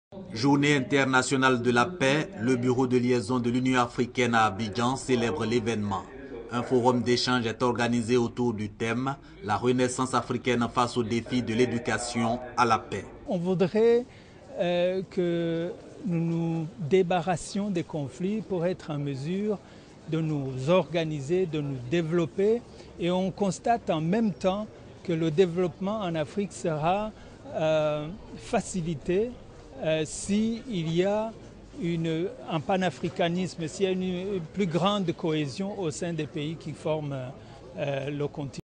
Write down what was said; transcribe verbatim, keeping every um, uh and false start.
Journée internationale de la paix, le bureau de liaison de l'Union africaine à Abidjan célèbre l'événement. Un forum d'échange est organisé autour du thème « La renaissance africaine face aux défis de l'éducation à la paix ». On voudrait euh, que nous nous débarrassions des conflits pour être en mesure de nous organiser, de nous développer. Et on constate en même temps que le développement en Afrique sera euh, facilité euh, s'il y a une, un panafricanisme, s'il y a une plus grande cohésion au sein des pays qui forment euh, le continent.